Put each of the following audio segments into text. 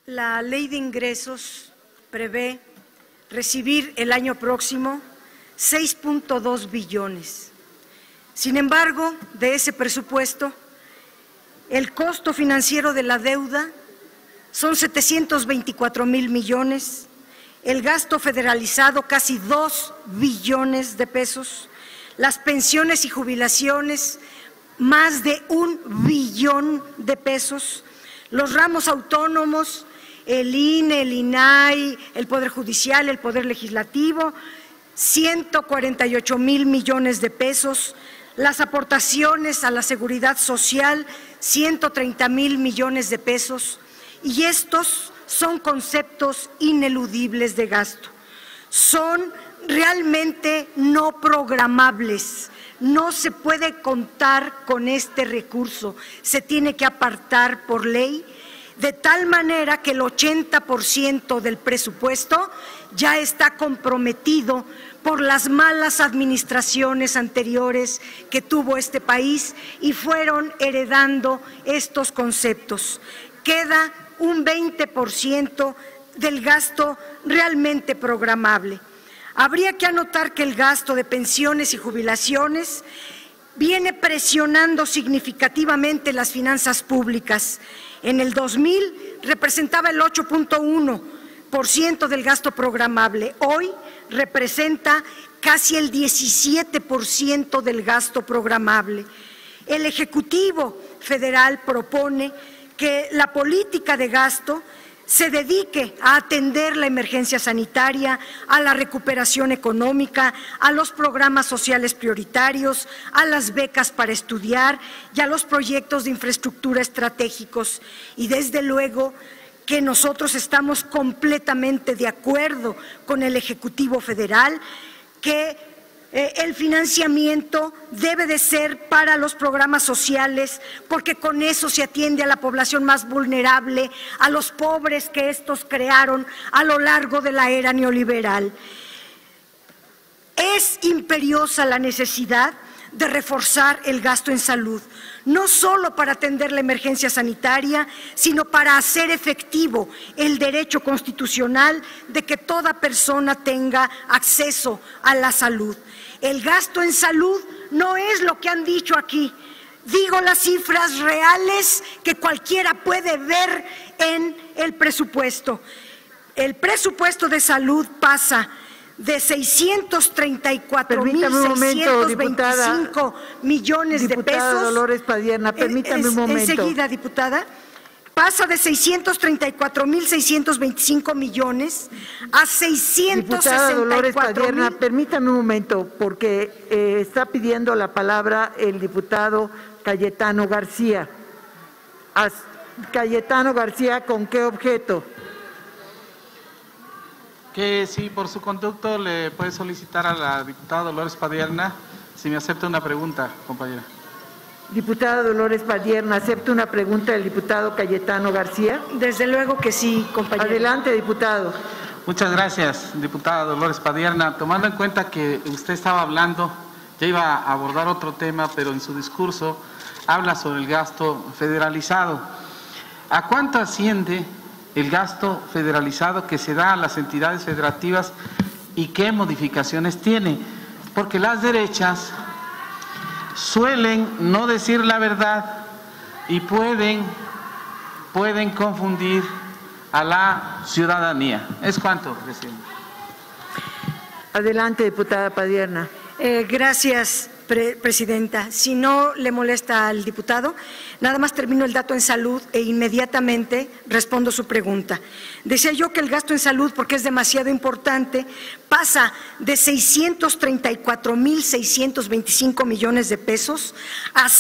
La Ley de Ingresos prevé recibir el año próximo 6.2 billones. Sin embargo, de ese presupuesto, el costo financiero de la deuda son 724,000 millones, el gasto federalizado casi 2 billones de pesos, las pensiones y jubilaciones más de 1 billón de pesos, los ramos autónomos, el INE, el INAI, el Poder Judicial, el Poder Legislativo, 148,000 millones de pesos, las aportaciones a la Seguridad Social, 130,000 millones de pesos, y estos son conceptos ineludibles de gasto. Son realmente no programables. No se puede contar con este recurso, se tiene que apartar por ley, de tal manera que el 80% del presupuesto ya está comprometido por las malas administraciones anteriores que tuvo este país y fueron heredando estos conceptos. Queda un 20% del gasto realmente programable. Habría que anotar que el gasto de pensiones y jubilaciones viene presionando significativamente las finanzas públicas. En el 2000 representaba el 8.1% del gasto programable. Hoy representa casi el 17% del gasto programable. El Ejecutivo Federal propone que la política de gasto se dedique a atender la emergencia sanitaria, a la recuperación económica, a los programas sociales prioritarios, a las becas para estudiar y a los proyectos de infraestructura estratégicos. Y desde luego que nosotros estamos completamente de acuerdo con el Ejecutivo Federal que el financiamiento debe de ser para los programas sociales, porque con eso se atiende a la población más vulnerable, a los pobres que estos crearon a lo largo de la era neoliberal. Es imperiosa la necesidad de reforzar el gasto en salud, no solo para atender la emergencia sanitaria, sino para hacer efectivo el derecho constitucional de que toda persona tenga acceso a la salud. El gasto en salud no es lo que han dicho aquí. Digo las cifras reales que cualquiera puede ver en el presupuesto. El presupuesto de salud pasa de 634,625 millones de pesos. Diputada Dolores Padierna, permítame un momento. Enseguida, diputada. Pasa de 634,625 millones a 664. Diputada Dolores Padierna, permítame un momento, porque está pidiendo la palabra el diputado Cayetano García. Cayetano García, ¿con qué objeto? Que si por su conducto le puede solicitar a la diputada Dolores Padierna si me acepta una pregunta, compañera. Diputada Dolores Padierna, ¿acepta una pregunta del diputado Cayetano García? Desde luego que sí, compañera. Adelante, diputado. Muchas gracias, diputada Dolores Padierna. Tomando en cuenta que usted estaba hablando, ya iba a abordar otro tema, pero en su discurso habla sobre el gasto federalizado. ¿A cuánto asciende el gasto federalizado que se da a las entidades federativas y qué modificaciones tiene? Porque las derechas suelen no decir la verdad y pueden confundir a la ciudadanía. ¿Es cuánto, presidente? Adelante, diputada Padierna. Gracias, presidenta. Si no le molesta al diputado, nada más termino el dato en salud e inmediatamente respondo su pregunta. Decía yo que el gasto en salud, porque es demasiado importante, pasa de 634,625 millones de pesos a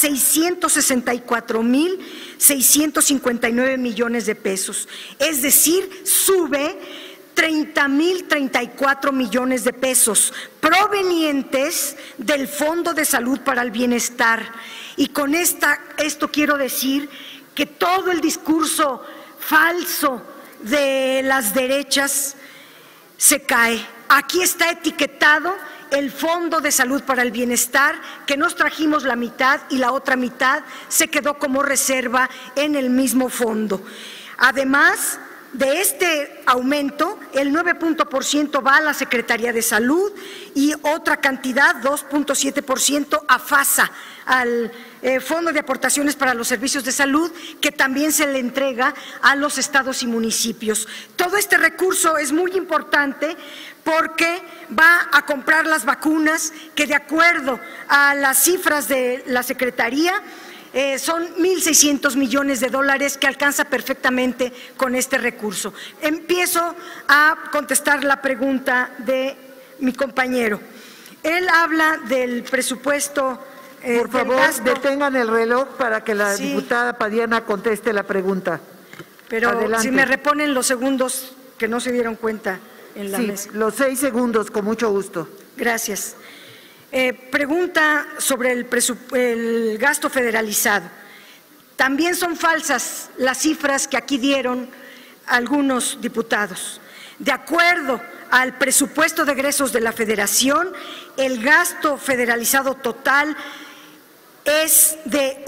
664,659 millones de pesos. Es decir, sube 30,034 millones de pesos provenientes del Fondo de Salud para el Bienestar. Y con esto quiero decir que todo el discurso falso de las derechas se cae. Aquí está etiquetado el Fondo de Salud para el Bienestar, que nos trajimos la mitad y la otra mitad se quedó como reserva en el mismo fondo. Además, de este aumento, el 9% va a la Secretaría de Salud y otra cantidad, 2.7%, a FASA, al Fondo de Aportaciones para los Servicios de Salud, que también se le entrega a los estados y municipios. Todo este recurso es muy importante porque va a comprar las vacunas que, de acuerdo a las cifras de la Secretaría, son 1.600 millones de dólares que alcanza perfectamente con este recurso. Empiezo a contestar la pregunta de mi compañero. Él habla del presupuesto. Por favor, detengan el reloj para que la diputada Padierna conteste la pregunta. Pero adelante. Si me reponen los segundos que no se dieron cuenta en la mesa. Los 6 segundos, con mucho gusto. Gracias. Pregunta sobre el gasto federalizado. También son falsas las cifras que aquí dieron algunos diputados. De acuerdo al presupuesto de egresos de la Federación, el gasto federalizado total es de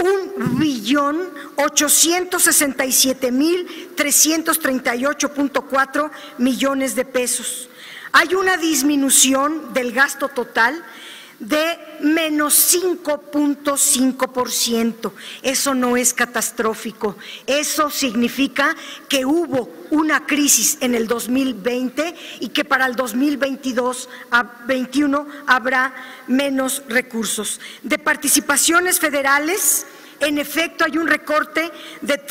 1.867.338.4 millones de pesos. Hay una disminución del gasto total de menos 5.5%. Eso no es catastrófico. Eso significa que hubo una crisis en el 2020 y que para el 2022-21 habrá menos recursos. De participaciones federales, en efecto, hay un recorte de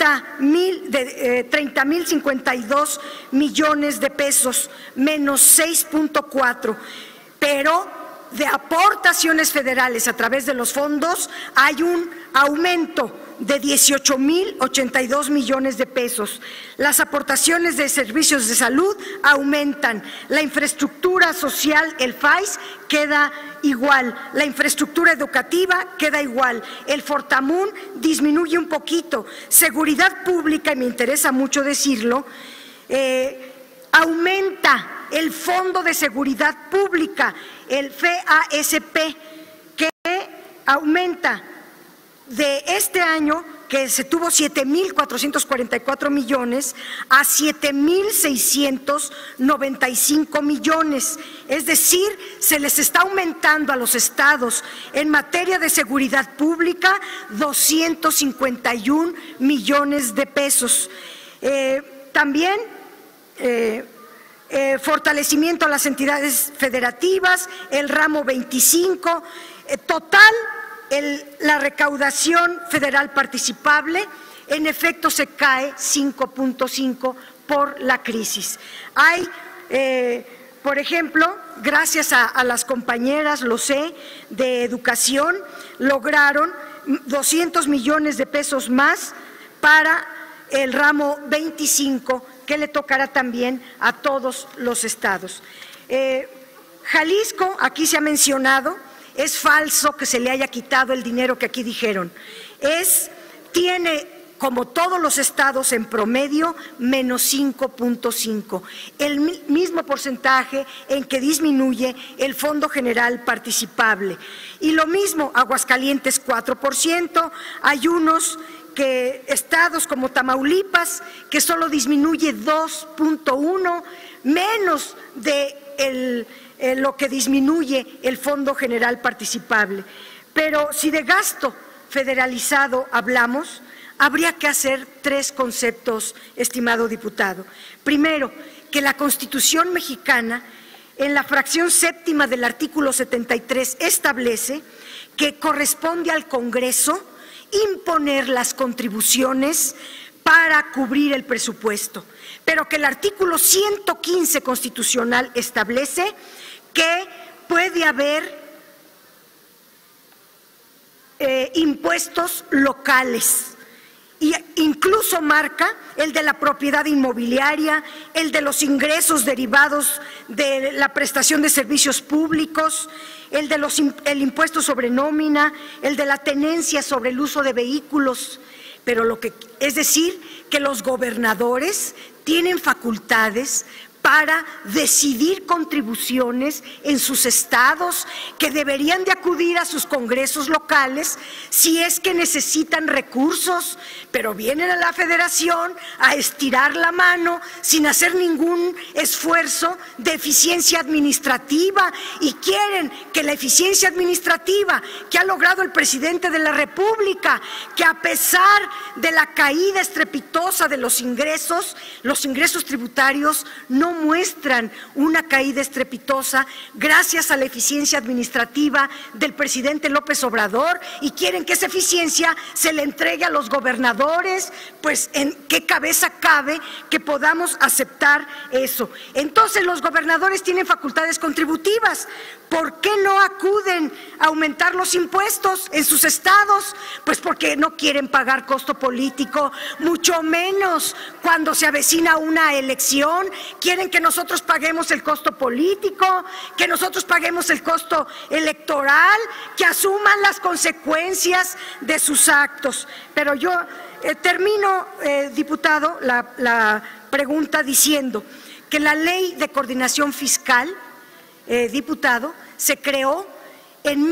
30.052 millones de pesos, menos 6.4%, pero de aportaciones federales a través de los fondos hay un aumento de 18.082 millones de pesos. Las aportaciones de servicios de salud aumentan. La infraestructura social, el FAIS, queda igual. La infraestructura educativa queda igual. El Fortamun disminuye un poquito. Seguridad pública, y me interesa mucho decirlo, aumenta el Fondo de Seguridad Pública, el FASP, que aumenta de este año, que se tuvo 7.444 millones, a 7.695 millones. Es decir, se les está aumentando a los estados en materia de seguridad pública 251 millones de pesos. También fortalecimiento a las entidades federativas, el ramo 25, total, la recaudación federal participable, en efecto se cae 5.5 por la crisis. Hay, por ejemplo, gracias a las compañeras, lo sé, de educación, lograron 200 millones de pesos más para el ramo 25, que le tocará también a todos los estados. Jalisco, aquí se ha mencionado, es falso que se le haya quitado el dinero que aquí dijeron. Tiene, como todos los estados en promedio, menos 5.5, el mismo porcentaje en que disminuye el Fondo General Participable. Y lo mismo, Aguascalientes 4%, hay unos estados como Tamaulipas, que solo disminuye 2.1, menos de lo que disminuye el Fondo General Participable. Pero si de gasto federalizado hablamos, habría que hacer 3 conceptos, estimado diputado. Primero, que la Constitución mexicana, en la fracción séptima del artículo 73, establece que corresponde al Congreso imponer las contribuciones para cubrir el presupuesto, pero que el artículo 115 constitucional establece que puede haber impuestos locales, y incluso marca el de la propiedad inmobiliaria, el de los ingresos derivados de la prestación de servicios públicos, el impuesto sobre nómina, el de la tenencia sobre el uso de vehículos, pero es decir, que los gobernadores tienen facultades para decidir contribuciones en sus estados, que deberían de acudir a sus congresos locales si es que necesitan recursos, pero vienen a la Federación a estirar la mano sin hacer ningún esfuerzo de eficiencia administrativa, y quieren que la eficiencia administrativa que ha logrado el presidente de la República, que a pesar de la caída estrepitosa de los ingresos tributarios no muestran una caída estrepitosa gracias a la eficiencia administrativa del presidente López Obrador, y quieren que esa eficiencia se le entregue a los gobernadores. Pues ¿en qué cabeza cabe que podamos aceptar eso? Entonces los gobernadores tienen facultades contributivas. ¿Por qué no acuden a aumentar los impuestos en sus estados? Pues porque no quieren pagar costo político, mucho menos cuando se avecina una elección. Quieren que nosotros paguemos el costo político, que nosotros paguemos el costo electoral, que asuman las consecuencias de sus actos. Pero yo termino, diputado, la pregunta diciendo que la Ley de Coordinación Fiscal, diputado, se creó en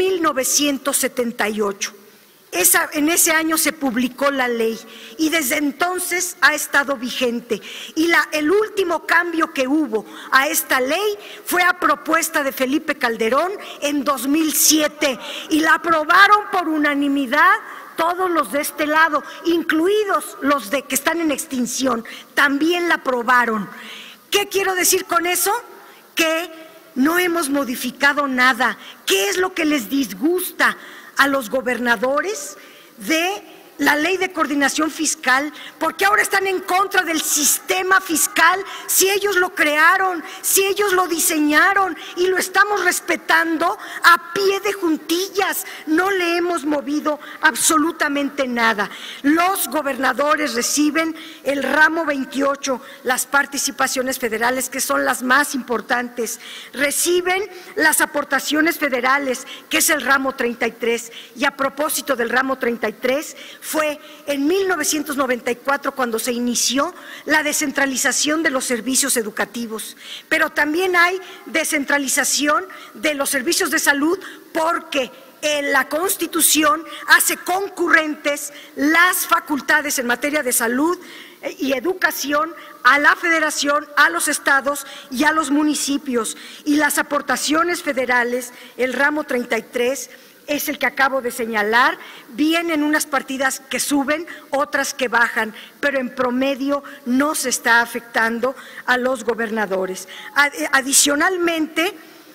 1978. En ese año se publicó la ley y desde entonces ha estado vigente. Y el último cambio que hubo a esta ley fue a propuesta de Felipe Calderón en 2007 y la aprobaron por unanimidad todos los de este lado, incluidos los de que están en extinción, también la aprobaron. ¿Qué quiero decir con eso? Que no hemos modificado nada. ¿Qué es lo que les disgusta a los gobernadores de la Ley de Coordinación Fiscal? Porque ahora están en contra del sistema fiscal, si ellos lo crearon, si ellos lo diseñaron y lo estamos respetando a pie de juntillas. No le hemos movido absolutamente nada. Los gobernadores reciben el ramo 28, las participaciones federales, que son las más importantes. Reciben las aportaciones federales, que es el ramo 33. Y a propósito del ramo 33, fue en 1994 cuando se inició la descentralización de los servicios educativos, pero también hay descentralización de los servicios de salud porque la Constitución hace concurrentes las facultades en materia de salud y educación a la Federación, a los estados y a los municipios. Y las aportaciones federales, el ramo 33, es el que acabo de señalar. Vienen unas partidas que suben, otras que bajan, pero en promedio no se está afectando a los gobernadores. Adicionalmente,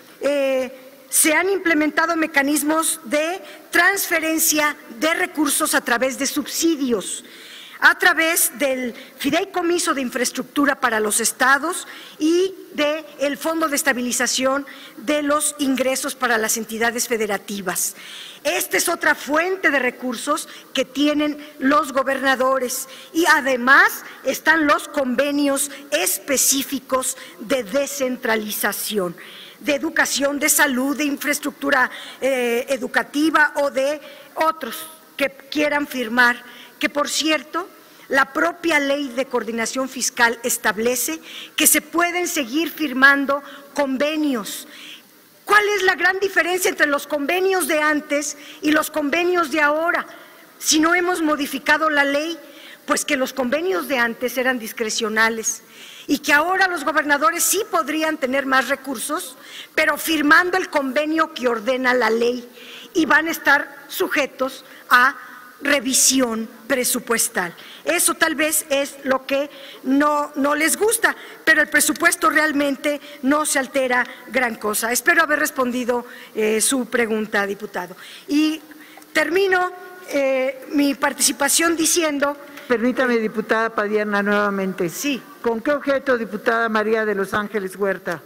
se han implementado mecanismos de transferencia de recursos a través de subsidios, a través del Fideicomiso de Infraestructura para los estados y del Fondo de Estabilización de los Ingresos para las entidades federativas. Esta es otra fuente de recursos que tienen los gobernadores y además están los convenios específicos de descentralización, de educación, de salud, de infraestructura educativa o de otros que quieran firmar, que por cierto, la propia Ley de Coordinación Fiscal establece que se pueden seguir firmando convenios. ¿Cuál es la gran diferencia entre los convenios de antes y los convenios de ahora? Si no hemos modificado la ley, pues que los convenios de antes eran discrecionales y que ahora los gobernadores sí podrían tener más recursos, pero firmando el convenio que ordena la ley, y van a estar sujetos a revisión presupuestal. Eso tal vez es lo que no les gusta, pero el presupuesto realmente no se altera gran cosa. Espero haber respondido su pregunta, diputado. Y termino mi participación diciendo… Permítame, diputada Padierna, nuevamente. Sí. ¿Con qué objeto, diputada María de los Ángeles Huerta?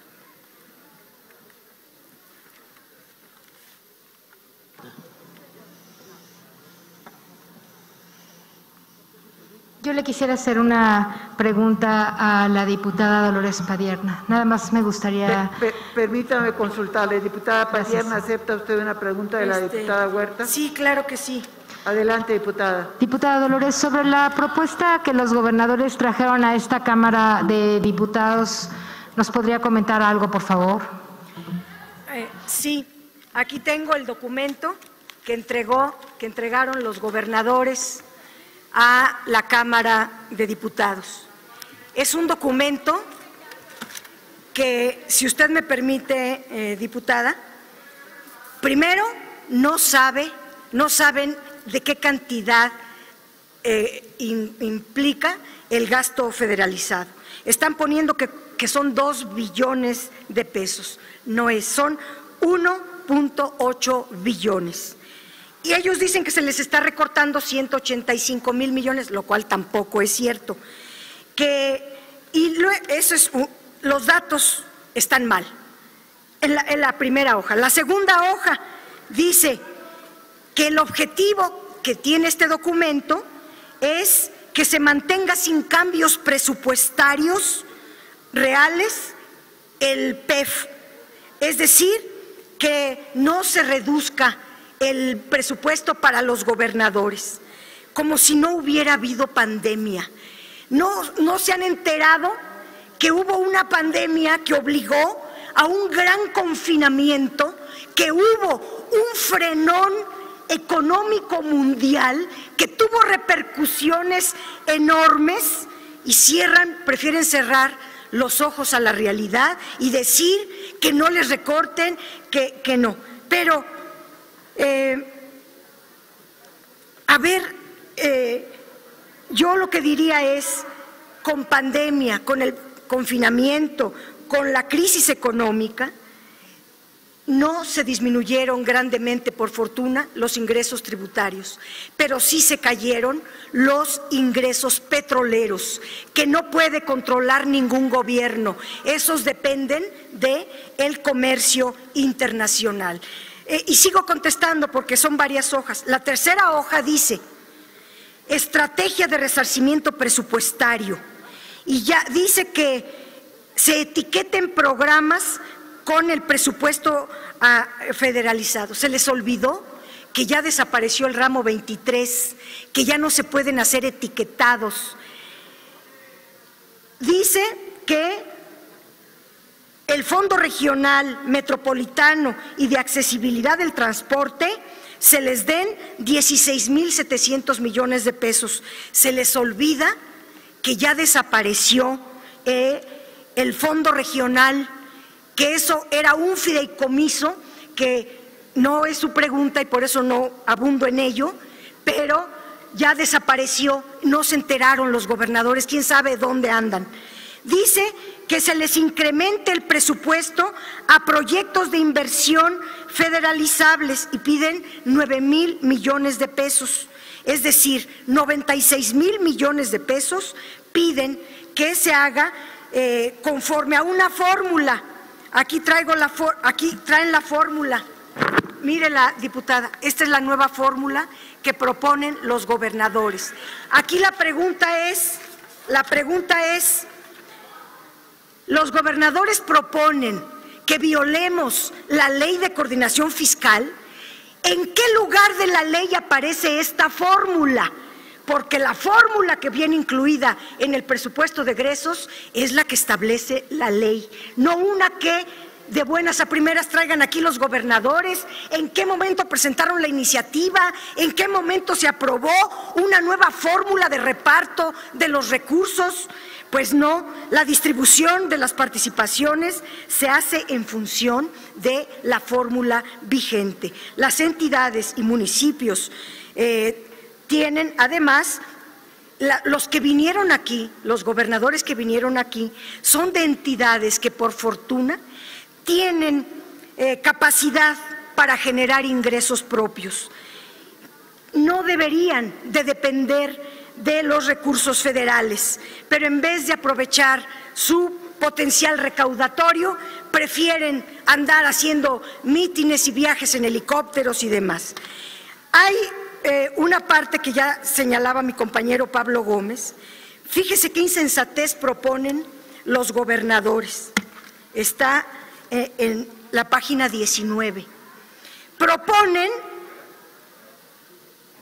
Yo le quisiera hacer una pregunta a la diputada Dolores Padierna. Nada más me gustaría… Permítame consultarle. Diputada Padierna, ¿acepta usted una pregunta de la diputada Huerta? Sí, claro que sí. Adelante, diputada. Diputada Dolores, sobre la propuesta que los gobernadores trajeron a esta Cámara de Diputados, ¿nos podría comentar algo, por favor? Sí, aquí tengo el documento que entregaron los gobernadores a la Cámara de Diputados. Es un documento que, si usted me permite, diputada, primero no saben de qué cantidad implica el gasto federalizado. Están poniendo que son 2 billones de pesos. No es, son 1.8 billones. Y ellos dicen que se les está recortando 185,000 millones, lo cual tampoco es cierto. Los datos están mal en la primera hoja. La segunda hoja dice que el objetivo que tiene este documento es que se mantenga sin cambios presupuestarios reales el PEF, es decir, que no se reduzca el presupuesto para los gobernadores, como si no hubiera habido pandemia. No se han enterado que hubo una pandemia que obligó a un gran confinamiento, que hubo un frenón económico mundial que tuvo repercusiones enormes y prefieren cerrar los ojos a la realidad y decir que no les recorten, que no. Pero, yo lo que diría es, con pandemia, con el confinamiento, con la crisis económica, no se disminuyeron grandemente, por fortuna, los ingresos tributarios, pero sí se cayeron los ingresos petroleros, que no puede controlar ningún gobierno. Esos dependen del comercio internacional. Y sigo contestando porque son varias hojas. La tercera hoja dice, estrategia de resarcimiento presupuestario, y ya dice que se etiqueten programas con el presupuesto federalizado. Se les olvidó que ya desapareció el ramo 23, que ya no se pueden hacer etiquetados. Dice que el Fondo Regional, Metropolitano y de Accesibilidad del Transporte se les den 16,700 millones de pesos. Se les olvida que ya desapareció el Fondo Regional, que eso era un fideicomiso, que no es su pregunta y por eso no abundo en ello, pero ya desapareció, no se enteraron los gobernadores, quién sabe dónde andan. Dice que se les incremente el presupuesto a proyectos de inversión federalizables y piden 9,000 millones de pesos, es decir, 96,000 millones de pesos piden que se haga conforme a una fórmula. Aquí traen la fórmula. Mire, la diputada, esta es la nueva fórmula que proponen los gobernadores. Aquí la pregunta es, los gobernadores proponen que violemos la ley de coordinación fiscal. ¿En qué lugar de la ley aparece esta fórmula? Porque la fórmula que viene incluida en el presupuesto de egresos es la que establece la ley, no una que de buenas a primeras traigan aquí los gobernadores. ¿En qué momento presentaron la iniciativa? ¿En qué momento se aprobó una nueva fórmula de reparto de los recursos? Pues no, la distribución de las participaciones se hace en función de la fórmula vigente. Las entidades y municipios tienen, además, los que vinieron aquí, los gobernadores que vinieron aquí, son de entidades que por fortuna tienen capacidad para generar ingresos propios. No deberían de depender de los recursos federales, pero en vez de aprovechar su potencial recaudatorio, prefieren andar haciendo mítines y viajes en helicópteros y demás. Hay una parte que ya señalaba mi compañero Pablo Gómez. Fíjese qué insensatez proponen los gobernadores. Está en la página 19. Proponen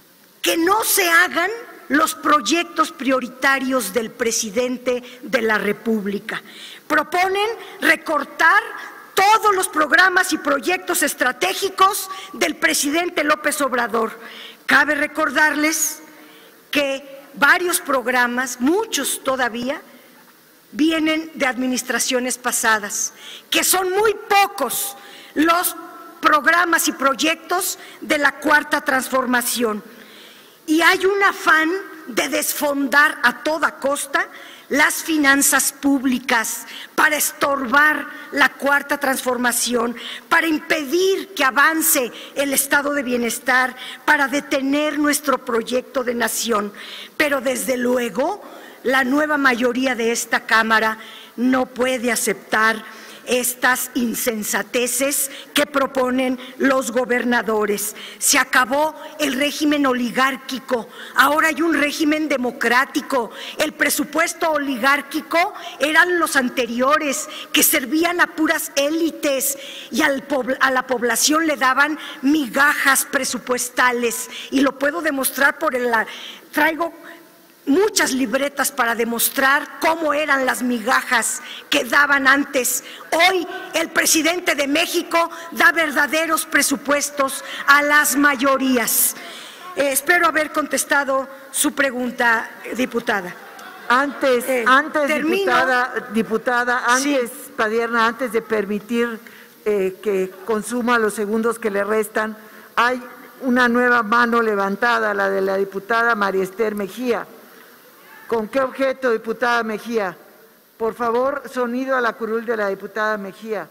que no se hagan los proyectos prioritarios del presidente de la República. Proponen recortar todos los programas y proyectos estratégicos del presidente López Obrador. Cabe recordarles que varios programas, muchos todavía, vienen de administraciones pasadas, que son muy pocos los programas y proyectos de la Cuarta Transformación. Y hay un afán de desfondar a toda costa las finanzas públicas para estorbar la Cuarta Transformación, para impedir que avance el estado de bienestar, para detener nuestro proyecto de nación. Pero desde luego la nueva mayoría de esta Cámara no puede aceptar estas insensateces que proponen los gobernadores. Se acabó el régimen oligárquico, ahora hay un régimen democrático. El presupuesto oligárquico eran los anteriores, que servían a puras élites y a la población le daban migajas presupuestales. Y lo puedo demostrar traigo muchas libretas para demostrar cómo eran las migajas que daban antes. Hoy el presidente de México da verdaderos presupuestos a las mayorías. Espero haber contestado su pregunta, diputada. Antes, diputada, Sí. Padierna, antes de permitir que consuma los segundos que le restan, hay una nueva mano levantada, la de la diputada María Esther Mejía. ¿Con qué objeto, diputada Mejía? Por favor, sonido a la curul de la diputada Mejía.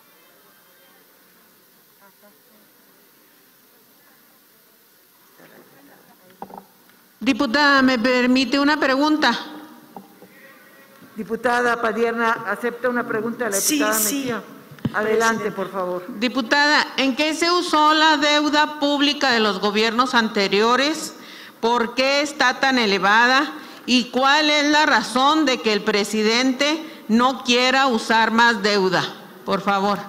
Diputada, ¿me permite una pregunta? Diputada Padierna, ¿acepta una pregunta de la diputada Mejía? Adelante, por favor. Diputada, ¿en qué se usó la deuda pública de los gobiernos anteriores? ¿Por qué está tan elevada? ¿Y cuál es la razón de que el presidente no quiera usar más deuda? Por favor.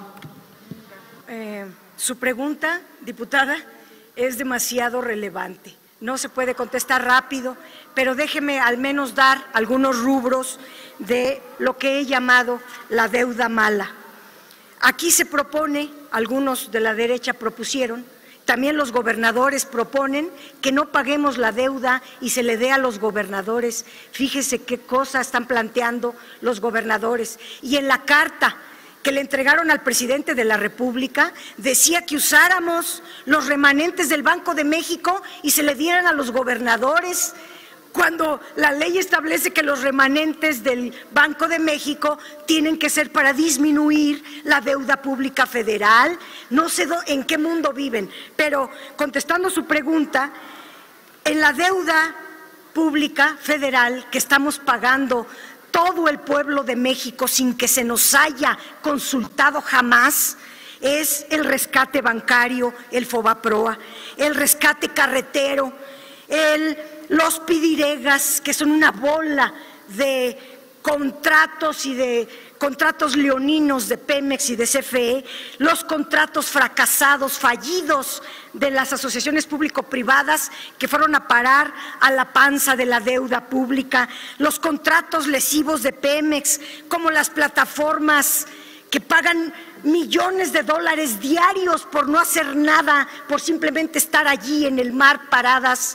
Su pregunta, diputada, es demasiado relevante. No se puede contestar rápido, pero déjeme al menos dar algunos rubros de lo que he llamado la deuda mala. Aquí se propone, algunos de la derecha propusieron, también los gobernadores proponen que no paguemos la deuda y se le dé a los gobernadores. Fíjese qué cosas están planteando los gobernadores. Y en la carta que le entregaron al presidente de la República, decía que usáramos los remanentes del Banco de México y se le dieran a los gobernadores, cuando la ley establece que los remanentes del Banco de México tienen que ser para disminuir la deuda pública federal. No sé en qué mundo viven, pero contestando su pregunta, en la deuda pública federal que estamos pagando todo el pueblo de México sin que se nos haya consultado jamás, es el rescate bancario, el FOBAPROA, el rescate carretero, los pidiregas, que son una bola de contratos y de contratos leoninos de Pemex y de CFE, los contratos fracasados, fallidos de las asociaciones público-privadas que fueron a parar a la panza de la deuda pública, los contratos lesivos de Pemex, como las plataformas que pagan millones de dólares diarios por no hacer nada, por simplemente estar allí en el mar paradas,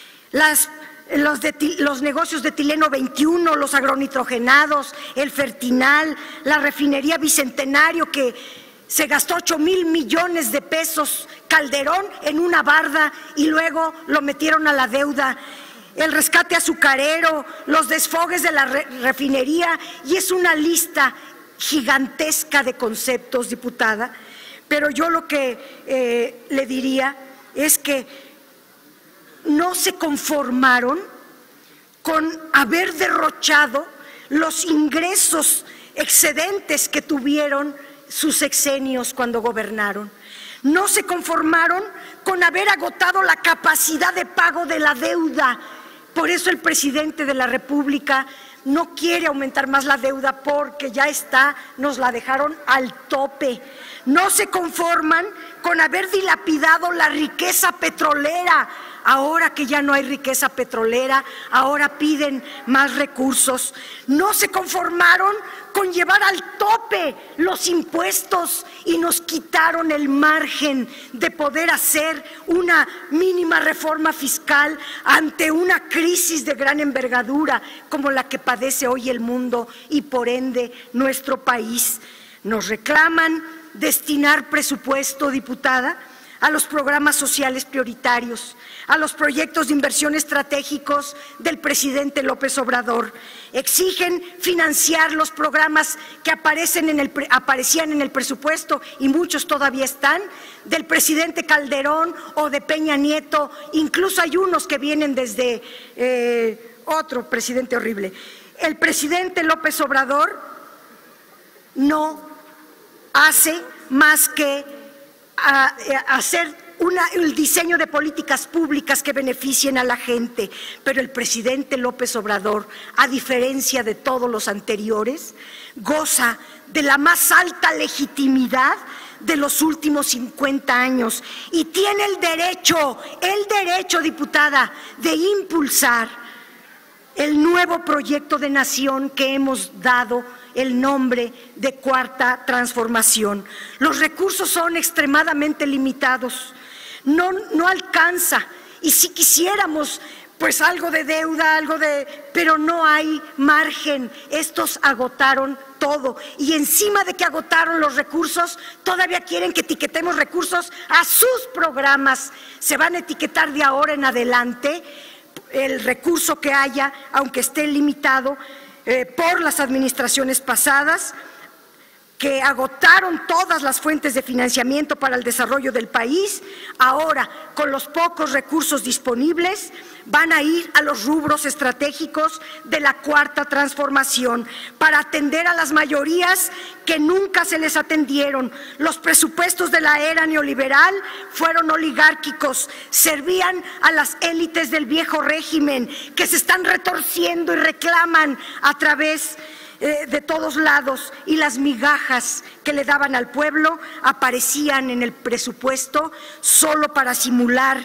los negocios de Tileno 21, los agronitrogenados, el Fertinal, la refinería Bicentenario que se gastó 8,000 millones de pesos Calderón en una barda y luego lo metieron a la deuda, el rescate azucarero, los desfogues de la refinería, y es una lista gigantesca de conceptos, diputada, pero yo lo que le diría es que no se conformaron con haber derrochado los ingresos excedentes que tuvieron sus sexenios cuando gobernaron. No se conformaron con haber agotado la capacidad de pago de la deuda. Por eso el presidente de la República no quiere aumentar más la deuda porque ya está, nos la dejaron al tope. No se conforman con haber dilapidado la riqueza petrolera ahora que ya no hay riqueza petrolera, ahora piden más recursos. No se conformaron con llevar al tope los impuestos y nos quitaron el margen de poder hacer una mínima reforma fiscal ante una crisis de gran envergadura como la que padece hoy el mundo y por ende nuestro país. Nos reclaman destinar presupuesto, diputada, a los programas sociales prioritarios, a los proyectos de inversión estratégicos del presidente López Obrador. Exigen financiar los programas que aparecían en el presupuesto, y muchos todavía están, del presidente Calderón o de Peña Nieto. Incluso hay unos que vienen desde otro presidente horrible. El presidente López Obrador no hace más que hacer el diseño de políticas públicas que beneficien a la gente, pero el presidente López Obrador, a diferencia de todos los anteriores, goza de la más alta legitimidad de los últimos 50 años y tiene el derecho, diputada, de impulsar el nuevo proyecto de nación que hemos dado el nombre de Cuarta Transformación. Los recursos son extremadamente limitados, no alcanza, y si quisiéramos pues algo de deuda, pero no hay margen. Estos agotaron todo y encima de que agotaron los recursos, todavía quieren que etiquetemos recursos a sus programas. Se van a etiquetar de ahora en adelante el recurso que haya, aunque esté limitado, por las administraciones pasadas, que agotaron todas las fuentes de financiamiento para el desarrollo del país. Ahora, con los pocos recursos disponibles, van a ir a los rubros estratégicos de la Cuarta Transformación para atender a las mayorías que nunca se les atendieron. Los presupuestos de la era neoliberal fueron oligárquicos, servían a las élites del viejo régimen que se están retorciendo y reclaman a través de todos lados, y las migajas que le daban al pueblo aparecían en el presupuesto solo para simular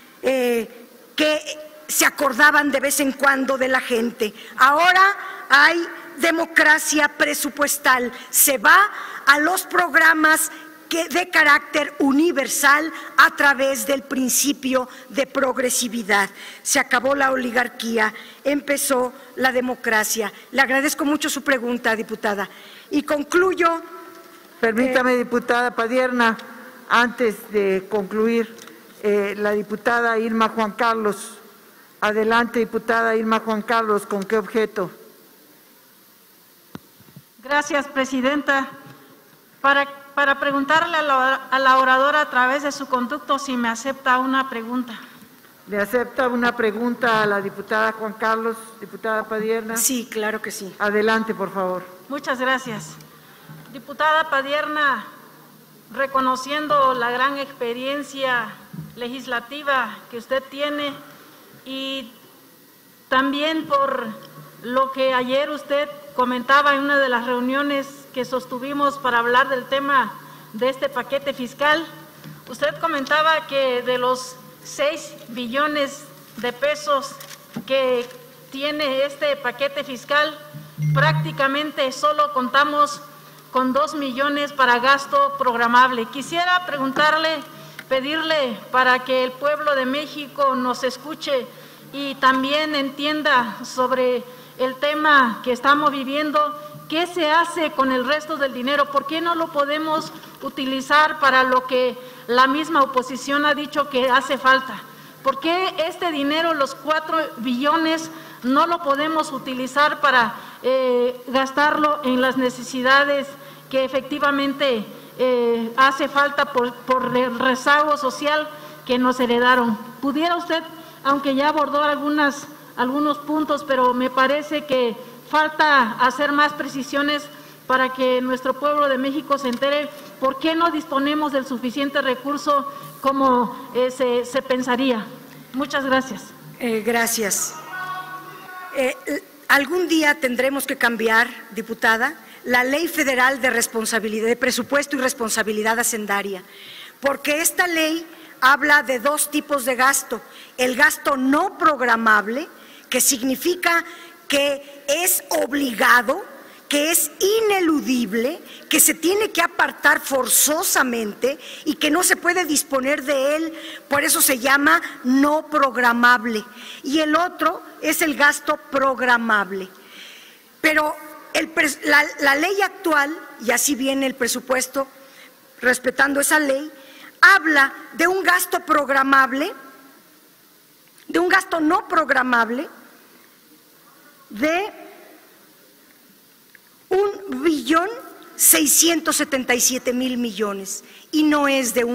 que se acordaban de vez en cuando de la gente. Ahora hay democracia presupuestal, se va a los programas de carácter universal a través del principio de progresividad. Se acabó la oligarquía, empezó la democracia. Le agradezco mucho su pregunta, diputada. Y concluyo. Permítame, diputada Padierna, antes de concluir, la diputada Irma Juan Carlos. Adelante, diputada Irma Juan Carlos, ¿con qué objeto? Gracias, presidenta. Para preguntarle a la oradora a través de su conducto si me acepta una pregunta. ¿Le acepta una pregunta a la diputada Juan Carlos, diputada Padierna? Sí, claro que sí. Adelante, por favor. Muchas gracias. Diputada Padierna, reconociendo la gran experiencia legislativa que usted tiene y también por lo que ayer usted comentaba en una de las reuniones que sostuvimos para hablar del tema de este paquete fiscal, usted comentaba que de los 6 billones de pesos que tiene este paquete fiscal, prácticamente solo contamos con 2 millones para gasto programable. Quisiera preguntarle, pedirle para que el pueblo de México nos escuche y también entienda sobre el tema que estamos viviendo. ¿Qué se hace con el resto del dinero? ¿Por qué no lo podemos utilizar para lo que la misma oposición ha dicho que hace falta? ¿Por qué este dinero, los 4 billones, no lo podemos utilizar para gastarlo en las necesidades que efectivamente hace falta por el rezago social que nos heredaron? ¿Pudiera usted, aunque ya abordó algunos puntos, pero me parece que falta hacer más precisiones para que nuestro pueblo de México se entere por qué no disponemos del suficiente recurso como se pensaría? Muchas gracias. Gracias. Algún día tendremos que cambiar, diputada, la Ley Federal de Responsabilidad, de Presupuesto y Responsabilidad Hacendaria, porque esta ley habla de dos tipos de gasto: el gasto no programable, que significa que es obligado, que es ineludible, que se tiene que apartar forzosamente y que no se puede disponer de él, por eso se llama no programable. Y el otro es el gasto programable. Pero la ley actual, y así viene el presupuesto respetando esa ley, habla de un gasto programable, de un gasto no programable de 1.677.000 millones, y no es de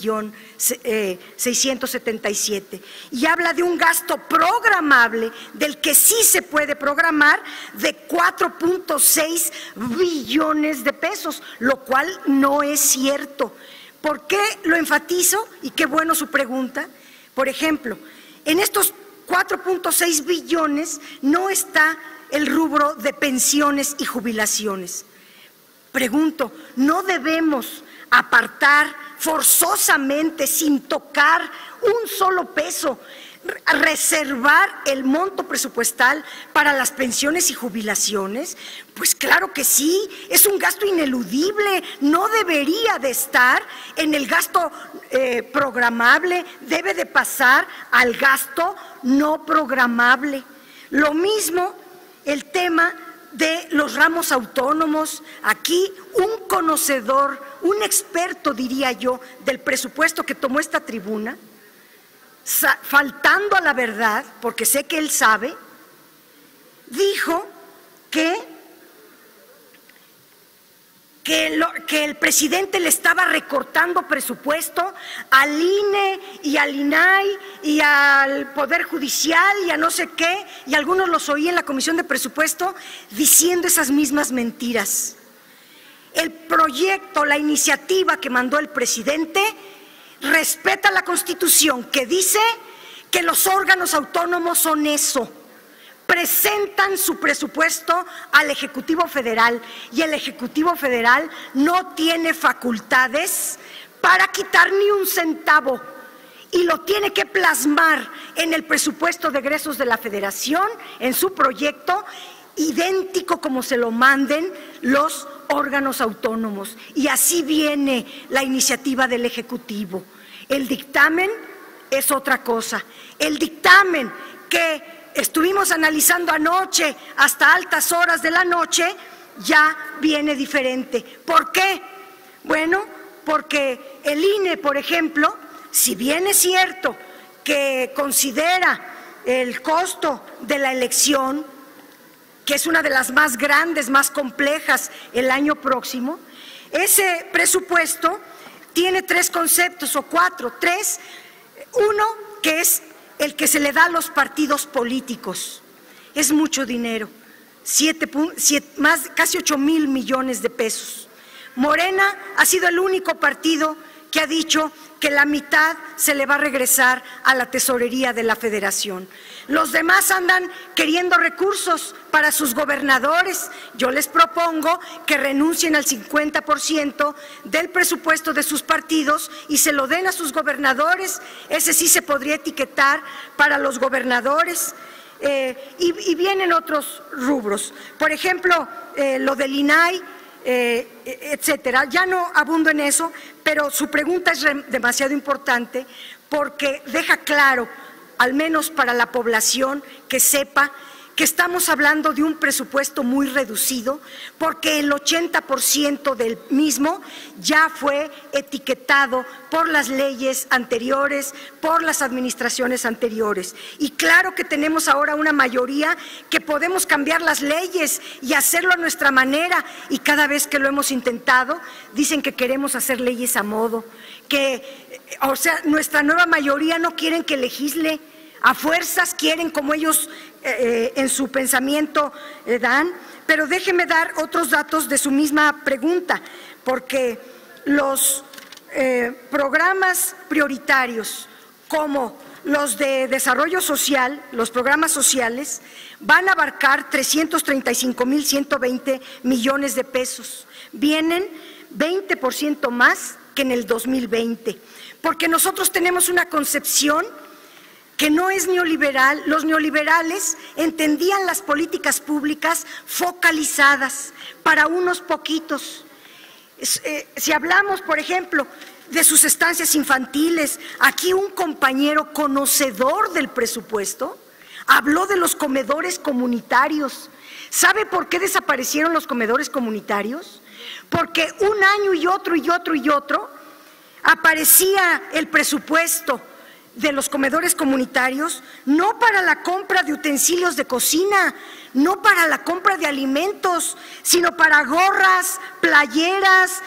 1.677.000. Y habla de un gasto programable, del que sí se puede programar, de 4.6 billones de pesos, lo cual no es cierto. ¿Por qué lo enfatizo? Y qué bueno su pregunta. Por ejemplo, en estos 4.6 billones no está el rubro de pensiones y jubilaciones. Pregunto, ¿no debemos apartar forzosamente, sin tocar un solo peso, reservar el monto presupuestal para las pensiones y jubilaciones? Pues claro que sí, es un gasto ineludible, no debería de estar en el gasto programable, debe de pasar al gasto no programable. Lo mismo el tema de los ramos autónomos. Aquí un conocedor, un experto, diría yo, del presupuesto que tomó esta tribuna, faltando a la verdad, porque sé que él sabe, dijo que el presidente le estaba recortando presupuesto al INE y al INAI y al Poder Judicial y a no sé qué, y algunos los oí en la Comisión de Presupuesto diciendo esas mismas mentiras. El proyecto, la iniciativa que mandó el presidente respeta la Constitución, que dice que los órganos autónomos son eso. Presentan su presupuesto al Ejecutivo Federal, y el Ejecutivo Federal no tiene facultades para quitar ni un centavo, y lo tiene que plasmar en el presupuesto de egresos de la Federación, en su proyecto, idéntico como se lo manden los órganos autónomos. Y así viene la iniciativa del Ejecutivo. El dictamen es otra cosa. El dictamen que estuvimos analizando anoche hasta altas horas de la noche ya viene diferente. ¿Por qué? Bueno, porque el INE, por ejemplo, si bien es cierto que considera el costo de la elección, que es una de las más grandes, más complejas el año próximo, ese presupuesto tiene tres conceptos, o cuatro, tres. Uno, que es el que se le da a los partidos políticos. Es mucho dinero, casi 8.000 millones de pesos. Morena ha sido el único partido que ha dicho que la mitad se le va a regresar a la tesorería de la Federación. Los demás andan queriendo recursos para sus gobernadores. Yo les propongo que renuncien al 50% del presupuesto de sus partidos y se lo den a sus gobernadores. Ese sí se podría etiquetar para los gobernadores. Y vienen otros rubros. Por ejemplo, lo del INAI, etcétera. Ya no abundo en eso, pero su pregunta es demasiado importante porque deja claro, al menos para la población, que sepa que estamos hablando de un presupuesto muy reducido, porque el 80% del mismo ya fue etiquetado por las leyes anteriores, por las administraciones anteriores. Y claro que tenemos ahora una mayoría que podemos cambiar las leyes y hacerlo a nuestra manera, y cada vez que lo hemos intentado, dicen que queremos hacer leyes a modo, o sea, nuestra nueva mayoría no quieren que legisle, a fuerzas quieren como ellos en su pensamiento dan. Pero déjeme dar otros datos de su misma pregunta, porque los programas prioritarios como los de desarrollo social, los programas sociales, van a abarcar 335.120 millones de pesos. Vienen 20% más que en el 2020. porque nosotros tenemos una concepción que no es neoliberal. Los neoliberales entendían las políticas públicas focalizadas para unos poquitos. Si hablamos, por ejemplo, de sus estancias infantiles, aquí un compañero conocedor del presupuesto habló de los comedores comunitarios. ¿Sabe por qué desaparecieron los comedores comunitarios? Porque un año y otro aparecía el presupuesto de los comedores comunitarios, no para la compra de utensilios de cocina, no para la compra de alimentos, sino para gorras, playeras,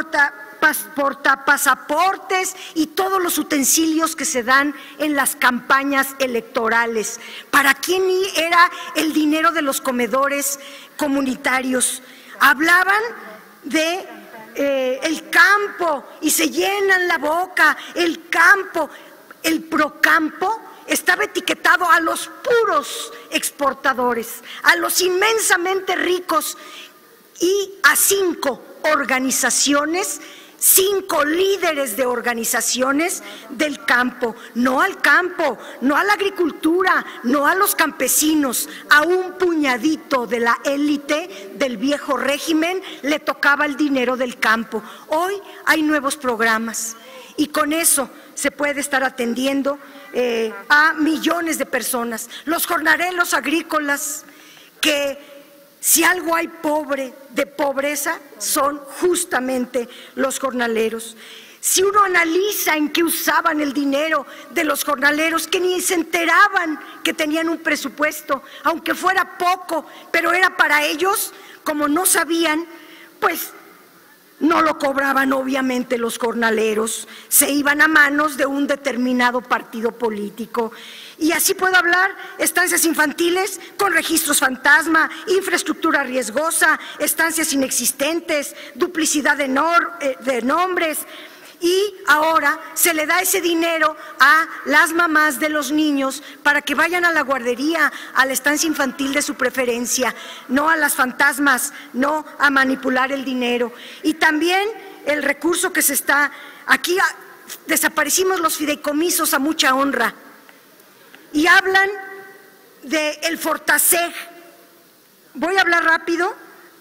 portapasaportes y todos los utensilios que se dan en las campañas electorales. ¿Para quién era el dinero de los comedores comunitarios? Hablaban de el campo y se llenan la boca, el campo. El Procampo estaba etiquetado a los puros exportadores, a los inmensamente ricos y a 5 organizaciones, 5 líderes de organizaciones del campo, no al campo, no a la agricultura, no a los campesinos, a un puñadito de la élite del viejo régimen le tocaba el dinero del campo. Hoy hay nuevos programas y con eso se puede estar atendiendo a millones de personas. Los jornaleros agrícolas, que si algo hay de pobreza, son justamente los jornaleros. Si uno analiza en qué usaban el dinero de los jornaleros, que ni se enteraban que tenían un presupuesto, aunque fuera poco, pero era para ellos, como no sabían, pues no lo cobraban obviamente los jornaleros, se iban a manos de un determinado partido político. Y así puedo hablar: estancias infantiles con registros fantasma, infraestructura riesgosa, estancias inexistentes, duplicidad de nombres. Y ahora se le da ese dinero a las mamás de los niños para que vayan a la guardería, a la estancia infantil de su preferencia, no a las fantasmas, no a manipular el dinero. Y también el recurso que se está… Aquí desaparecimos los fideicomisos a mucha honra y hablan del Fortaseg. Voy a hablar rápido.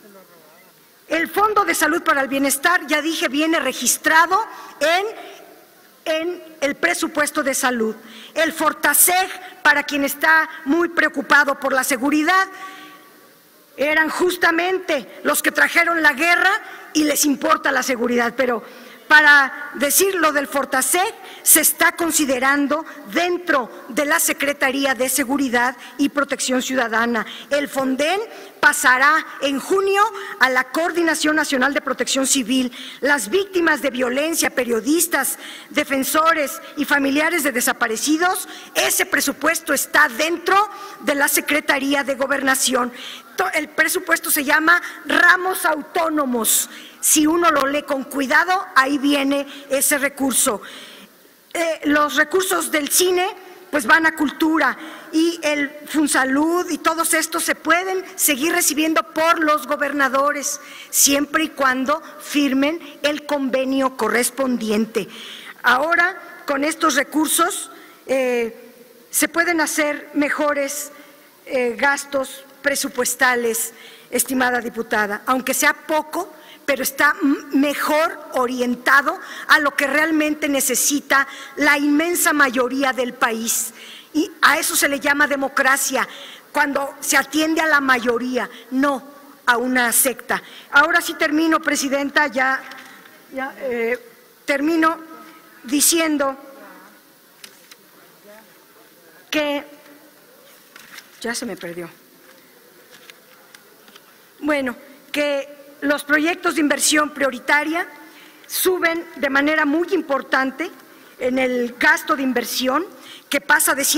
El Fondo de Salud para el Bienestar, ya dije, viene registrado en el presupuesto de salud. El Fortaseg, para quien está muy preocupado por la seguridad, eran justamente los que trajeron la guerra y les importa la seguridad, pero para decir lo del Fortaseg, se está considerando dentro de la Secretaría de Seguridad y Protección Ciudadana. El Fonden pasará en junio a la Coordinación Nacional de Protección Civil. Las víctimas de violencia, periodistas, defensores y familiares de desaparecidos, ese presupuesto está dentro de la Secretaría de Gobernación. El presupuesto se llama ramos autónomos. Si uno lo lee con cuidado, ahí viene ese recurso. Los recursos del cine pues van a cultura, y el Funsalud y todos estos se pueden seguir recibiendo por los gobernadores, siempre y cuando firmen el convenio correspondiente. Ahora, con estos recursos se pueden hacer mejores gastos presupuestales, estimada diputada, aunque sea poco, pero está mejor orientado a lo que realmente necesita la inmensa mayoría del país. Y a eso se le llama democracia, cuando se atiende a la mayoría, no a una secta. Ahora sí termino, presidenta, termino diciendo que… Ya se me perdió. Bueno, que los proyectos de inversión prioritaria suben de manera muy importante en el gasto de inversión, que pasa de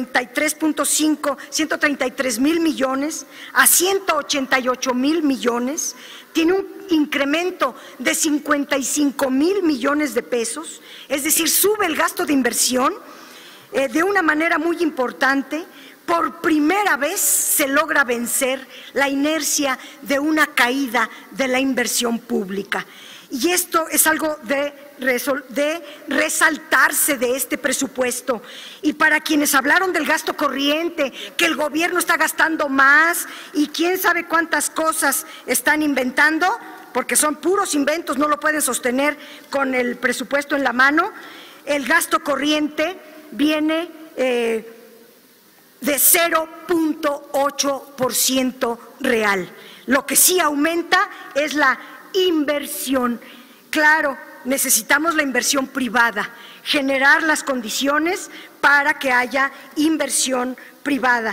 133.5 millones a 188.000 millones, tiene un incremento de 55.000 millones de pesos, es decir, sube el gasto de inversión de una manera muy importante. Por primera vez se logra vencer la inercia de una caída de la inversión pública. Y esto es algo de resaltarse de este presupuesto. Y para quienes hablaron del gasto corriente, que el gobierno está gastando más y quién sabe cuántas cosas están inventando, porque son puros inventos, no lo pueden sostener con el presupuesto en la mano. El gasto corriente viene de 0.8% real. Lo que sí aumenta es la inversión. Claro, necesitamos la inversión privada, generar las condiciones para que haya inversión privada.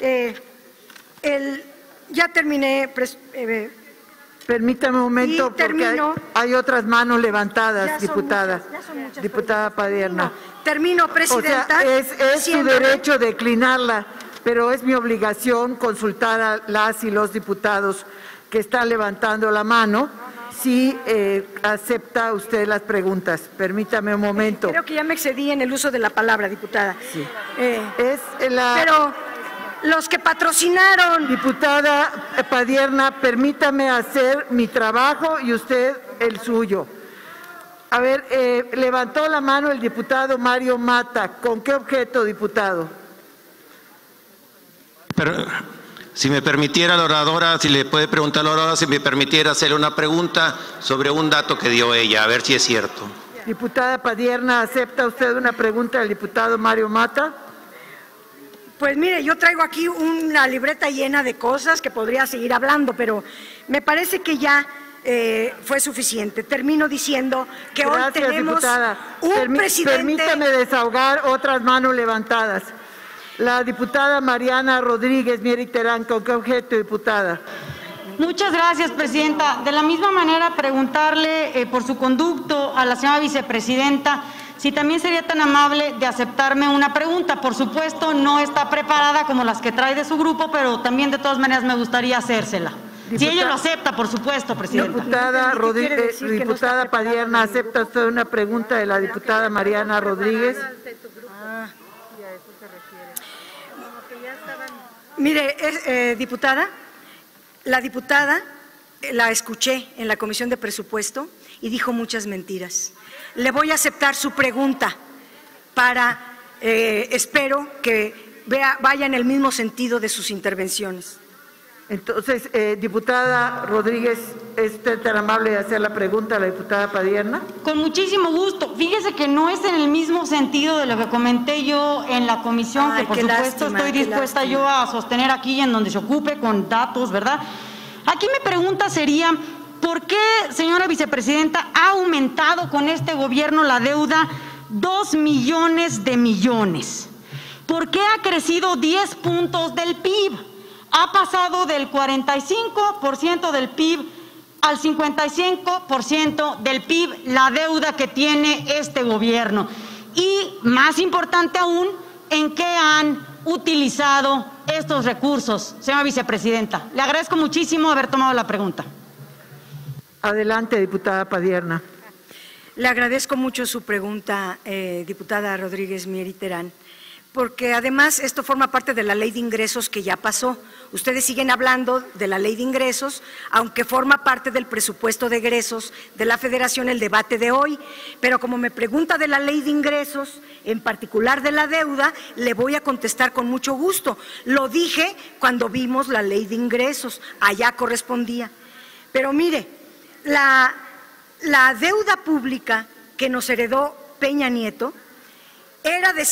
Ya terminé. Permítame un momento, porque hay otras manos levantadas, diputada. Diputada Padierna. No, termino, Presidenta. O sea, es su derecho declinarla, pero es mi obligación consultar a las y los diputados que están levantando la mano si acepta usted las preguntas. Permítame un momento. Creo que ya me excedí en el uso de la palabra, diputada. Sí. Pero los que patrocinaron. Diputada Padierna, permítame hacer mi trabajo y usted el suyo. A ver, levantó la mano el diputado Mario Mata. ¿Con qué objeto, diputado? Si me permitiera la oradora, si le puede preguntar a la oradora, si me permitiera hacerle una pregunta sobre un dato que dio ella, a ver si es cierto. Diputada Padierna, ¿acepta usted una pregunta del diputado Mario Mata? Pues mire, yo traigo aquí una libreta llena de cosas que podría seguir hablando, pero me parece que ya fue suficiente. Termino diciendo que hoy tenemos un presidente. Permítame desahogar otras manos levantadas. La diputada Mariana Rodríguez Mieri Terán, ¿con qué objeto, diputada? Muchas gracias, Presidenta. De la misma manera, preguntarle por su conducto a la señora vicepresidenta si también sería tan amable de aceptarme una pregunta. Por supuesto, no está preparada como las que trae de su grupo, pero también de todas maneras me gustaría hacérsela. Si ella lo acepta, por supuesto, Presidenta. Diputada Rodríguez, diputada Padierna, ¿acepta usted una pregunta de la diputada Mariana Rodríguez? Mire, diputada, la diputada la escuché en la Comisión de Presupuesto y dijo muchas mentiras. Le voy a aceptar su pregunta para, espero que vaya en el mismo sentido de sus intervenciones. Entonces, diputada Rodríguez, ¿es usted tan amable de hacer la pregunta a la diputada Padierna? Con muchísimo gusto. Fíjese que no es en el mismo sentido de lo que comenté yo en la comisión, que por supuesto estoy dispuesta yo a sostener aquí en donde se ocupe con datos, ¿verdad? Aquí mi pregunta sería, ¿por qué, señora vicepresidenta, ha aumentado con este gobierno la deuda 2 millones de millones? ¿Por qué ha crecido 10 puntos del PIB? Ha pasado del 45% del PIB al 55% del PIB la deuda que tiene este gobierno. Y más importante aún, ¿en qué han utilizado estos recursos, señora vicepresidenta? Le agradezco muchísimo haber tomado la pregunta. Adelante, diputada Padierna. Le agradezco mucho su pregunta, diputada Rodríguez Mieri Terán, porque además esto forma parte de la ley de ingresos que ya pasó. Ustedes siguen hablando de la ley de ingresos, aunque forma parte del presupuesto de egresos de la Federación el debate de hoy, pero como me pregunta de la ley de ingresos, en particular de la deuda, le voy a contestar con mucho gusto. Lo dije cuando vimos la ley de ingresos, allá correspondía. Pero mire, la deuda pública que nos heredó Peña Nieto era de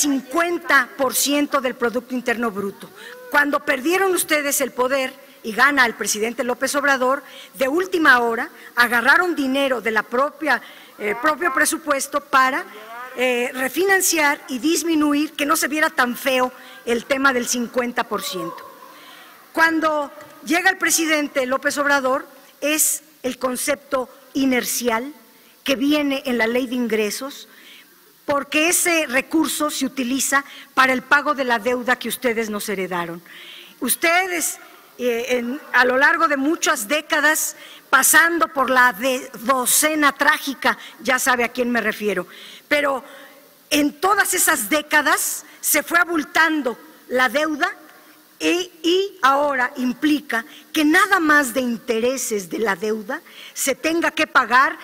50% del Producto Interno Bruto. Cuando perdieron ustedes el poder y gana el presidente López Obrador, de última hora agarraron dinero de la propio presupuesto para refinanciar y disminuir, que no se viera tan feo el tema del 50%. Cuando llega el presidente López Obrador, es el concepto inercial que viene en la ley de ingresos, porque ese recurso se utiliza para el pago de la deuda que ustedes nos heredaron. Ustedes, a lo largo de muchas décadas, pasando por la docena trágica, ya sabe a quién me refiero, pero en todas esas décadas se fue abultando la deuda Y ahora implica que nada más de intereses de la deuda se tenga que pagar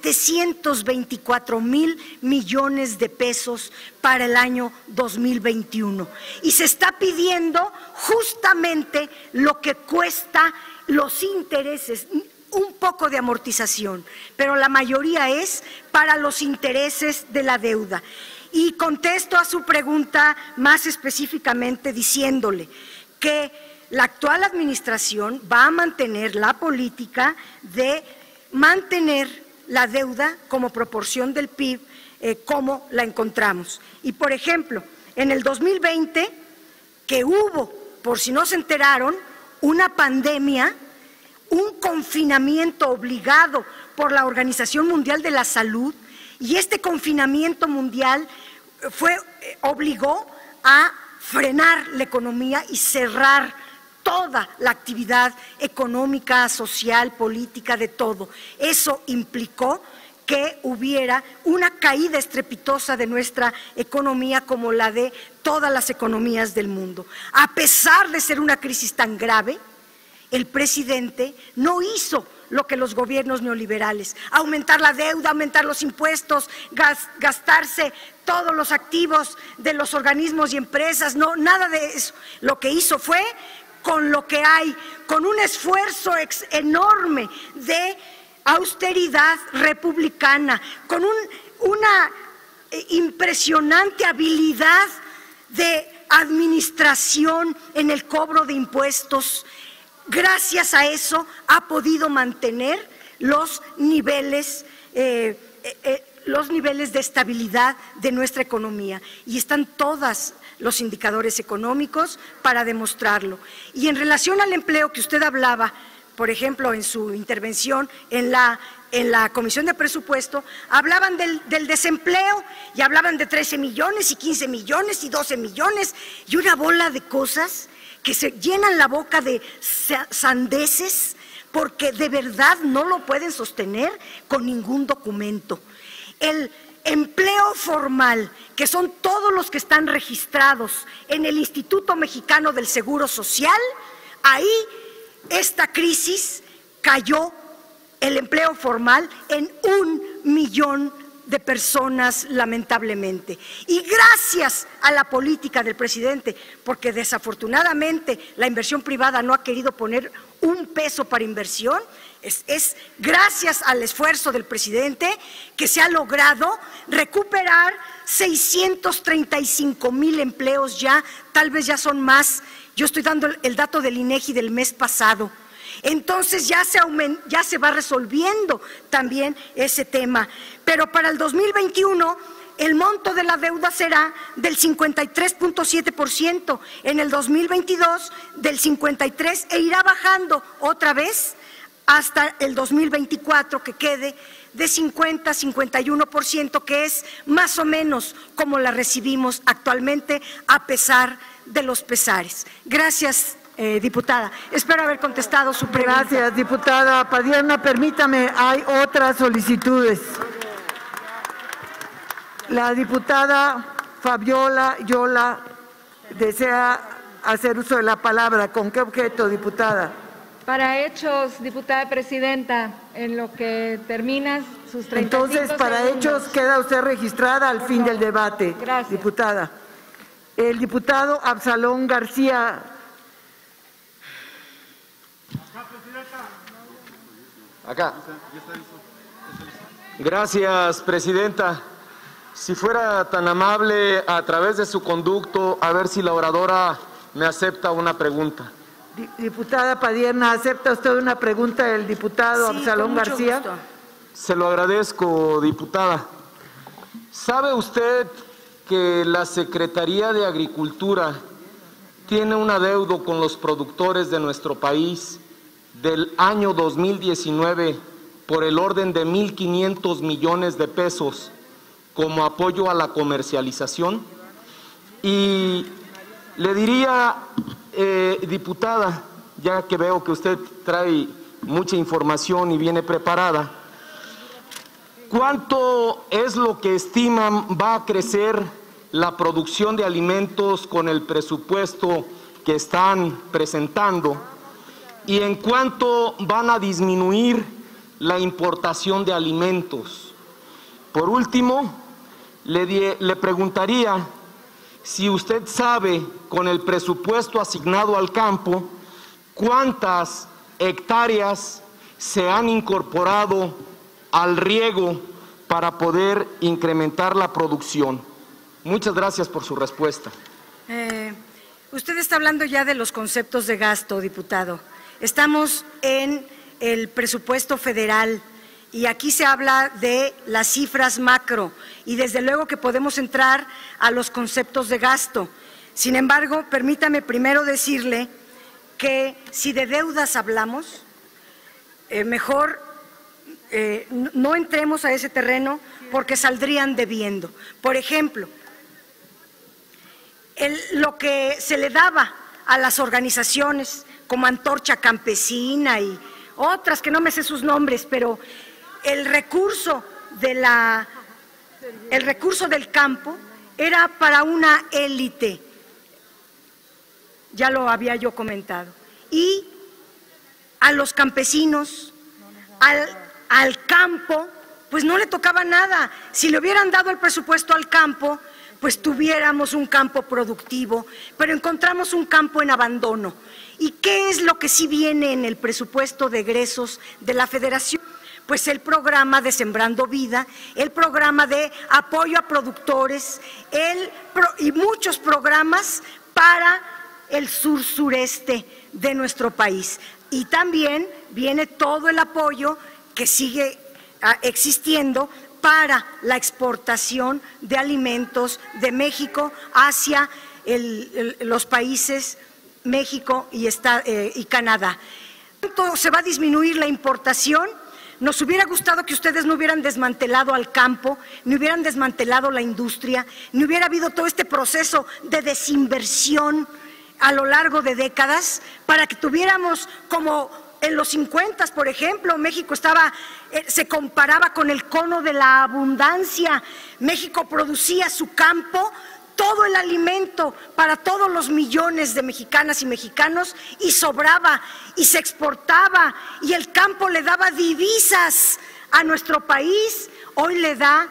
724,000 millones de pesos para el año 2021. Y se está pidiendo justamente lo que cuesta los intereses, un poco de amortización, pero la mayoría es para los intereses de la deuda. Y contesto a su pregunta más específicamente diciéndole que la actual administración va a mantener la política de mantener la deuda como proporción del PIB como la encontramos. Y por ejemplo, en el 2020, que hubo, por si no se enteraron, una pandemia, un confinamiento obligado por la Organización Mundial de la Salud, y este confinamiento mundial obligó a frenar la economía y cerrar toda la actividad económica, social, política, de todo. Eso implicó que hubiera una caída estrepitosa de nuestra economía como la de todas las economías del mundo. A pesar de ser una crisis tan grave, el presidente no hizo lo que los gobiernos neoliberales, aumentar la deuda, aumentar los impuestos, gastarse todos los activos de los organismos y empresas, no, nada de eso. Lo que hizo fue, con lo que hay, con un esfuerzo enorme de austeridad republicana, con una impresionante habilidad de administración en el cobro de impuestos. Gracias a eso ha podido mantener los niveles de estabilidad de nuestra economía, y están todos los indicadores económicos para demostrarlo. Y en relación al empleo que usted hablaba, por ejemplo, en su intervención en la Comisión de Presupuesto, hablaban del desempleo y hablaban de 13 millones y 15 millones y 12 millones y una bola de cosas que se llenan la boca de sandeces porque de verdad no lo pueden sostener con ningún documento. El empleo formal, que son todos los que están registrados en el Instituto Mexicano del Seguro Social, ahí esta crisis cayó el empleo formal en 1 millón de personas, lamentablemente. Y gracias a la política del presidente, porque desafortunadamente la inversión privada no ha querido poner un peso para inversión, es gracias al esfuerzo del presidente que se ha logrado recuperar 635,000 empleos ya, tal vez ya son más. Yo estoy dando el dato del INEGI del mes pasado. Entonces ya se va resolviendo también ese tema. Pero para el 2021 el monto de la deuda será del 53.7%, en el 2022 del 53% e irá bajando otra vez hasta el 2024, que quede de 50-51%, que es más o menos como la recibimos actualmente a pesar de los pesares. Gracias, diputada. Espero haber contestado su pregunta. Gracias, diputada Padierna. Permítame, hay otras solicitudes. La diputada Fabiola Yola desea hacer uso de la palabra. ¿Con qué objeto, diputada? Para hechos, diputada presidenta, en lo que terminas sus 35 Entonces, para segundos. hechos queda usted registrada al fin del debate. Gracias. Diputada. El diputado Absalón García. Acá. Gracias, presidenta. Si fuera tan amable, a través de su conducto, a ver si la oradora me acepta una pregunta. Diputada Padierna, ¿acepta usted una pregunta del diputado Absalón García? Gusto. Se lo agradezco, diputada. ¿Sabe usted que la Secretaría de Agricultura tiene un adeudo con los productores de nuestro país del año 2019 por el orden de 1.500 millones de pesos como apoyo a la comercialización? Y le diría, diputada, ya que veo que usted trae mucha información y viene preparada, ¿cuánto es lo que estiman va a crecer la producción de alimentos con el presupuesto que están presentando y en cuánto van a disminuir la importación de alimentos. Por último, le preguntaría si usted sabe, con el presupuesto asignado al campo, cuántas hectáreas se han incorporado al riego para poder incrementar la producción. Muchas gracias por su respuesta. Usted está hablando ya de los conceptos de gasto, diputado. Estamos en el presupuesto federal y aquí se habla de las cifras macro y desde luego que podemos entrar a los conceptos de gasto. Sin embargo, permítame primero decirle que si de deudas hablamos, mejor no entremos a ese terreno porque saldrían debiendo. Por ejemplo, lo que se le daba a las organizaciones como Antorcha Campesina y otras que no me sé sus nombres, pero el recurso del campo era para una élite, ya lo había yo comentado, y a los campesinos, al campo, pues no le tocaba nada. Si le hubieran dado el presupuesto al campo, pues tuviéramos un campo productivo, pero encontramos un campo en abandono. ¿Y qué es lo que sí viene en el presupuesto de egresos de la Federación? Pues el programa de Sembrando Vida, el programa de apoyo a productores, y muchos programas para el sur-sureste de nuestro país. Y también viene todo el apoyo que sigue existiendo para la exportación de alimentos de México hacia los países México y Canadá. ¿Cuánto se va a disminuir la importación? Nos hubiera gustado que ustedes no hubieran desmantelado al campo, ni hubieran desmantelado la industria, ni hubiera habido todo este proceso de desinversión a lo largo de décadas para que tuviéramos como en los 50, por ejemplo, México se comparaba con el cono de la abundancia. México producía su campo, todo el alimento para todos los millones de mexicanas y mexicanos y sobraba y se exportaba y el campo le daba divisas a nuestro país. Hoy le da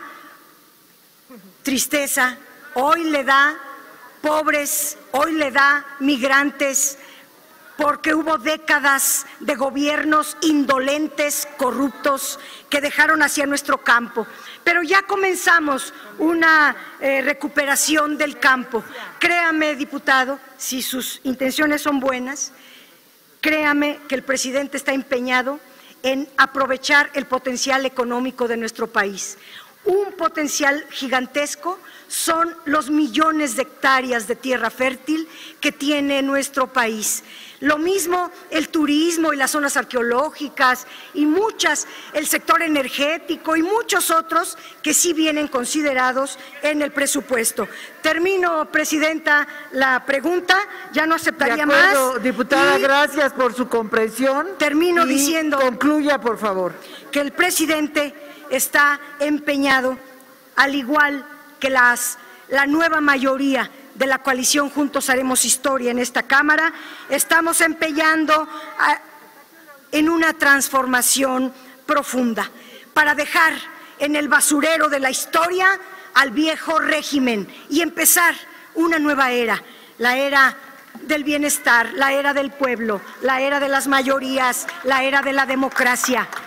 tristeza, hoy le da pobres, hoy le da migrantes, porque hubo décadas de gobiernos indolentes, corruptos, que dejaron hacia nuestro campo. Pero ya comenzamos una recuperación del campo. Créame, diputado, si sus intenciones son buenas, créame que el presidente está empeñado en aprovechar el potencial económico de nuestro país. Un potencial gigantesco son los millones de hectáreas de tierra fértil que tiene nuestro país. Lo mismo el turismo y las zonas arqueológicas y el sector energético y muchos otros que sí vienen considerados en el presupuesto. Termino, Presidenta, la pregunta, ya no aceptaría más. De acuerdo, diputada, gracias por su comprensión. Termino diciendo… Concluya, por favor. Que el presidente está empeñado, al igual que la nueva mayoría de la coalición Juntos Haremos Historia en esta Cámara, estamos empeñando en una transformación profunda para dejar en el basurero de la historia al viejo régimen y empezar una nueva era, la era del bienestar, la era del pueblo, la era de las mayorías, la era de la democracia.